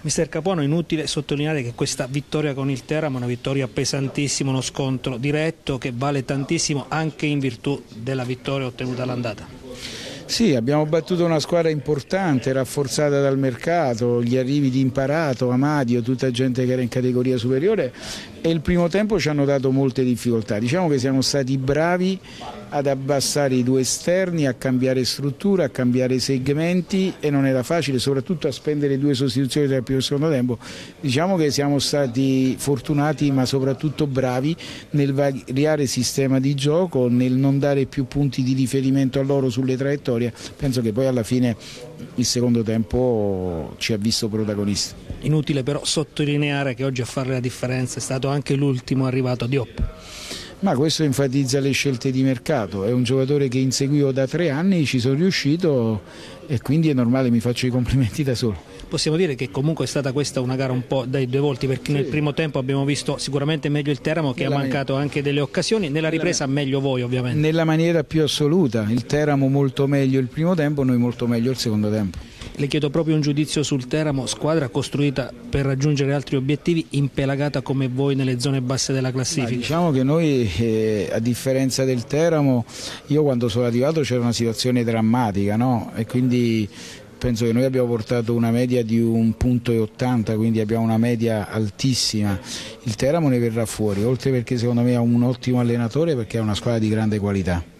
Mister Capuano, è inutile sottolineare che questa vittoria con il Teramo è una vittoria pesantissima, uno scontro diretto che vale tantissimo anche in virtù della vittoria ottenuta all'andata. Sì, abbiamo battuto una squadra importante, rafforzata dal mercato, gli arrivi di Imparato, Amadio, tutta gente che era in categoria superiore, e il primo tempo ci hanno dato molte difficoltà. Diciamo che siamo stati bravi ad abbassare i due esterni, a cambiare struttura, a cambiare segmenti, e non era facile, soprattutto a spendere due sostituzioni tra il primo e il secondo tempo. Diciamo che siamo stati fortunati ma soprattutto bravi nel variare sistema di gioco, nel non dare più punti di riferimento a loro sulle traiettorie. Penso che poi alla fine il secondo tempo ci ha visto protagonisti. Inutile però sottolineare che oggi a fare la differenza è stato anche l'ultimo arrivato, Diop. Ma questo enfatizza le scelte di mercato, è un giocatore che inseguivo da 3 anni, ci sono riuscito e quindi è normale, mi faccio i complimenti da solo. Possiamo dire che comunque è stata questa una gara un po' dai due volti, perché sì, nel primo tempo abbiamo visto sicuramente meglio il Teramo che ha mancato anche delle occasioni, nella ripresa meglio voi ovviamente. Nella maniera più assoluta, il Teramo molto meglio il primo tempo, noi molto meglio il secondo tempo. Le chiedo proprio un giudizio sul Teramo, squadra costruita per raggiungere altri obiettivi, impelagata come voi nelle zone basse della classifica. Ma diciamo che noi, a differenza del Teramo, io quando sono arrivato c'era una situazione drammatica, no? E quindi penso che noi abbiamo portato una media di 1,80 punti, quindi abbiamo una media altissima. Il Teramo ne verrà fuori, oltre perché secondo me ha un ottimo allenatore, perché è una squadra di grande qualità.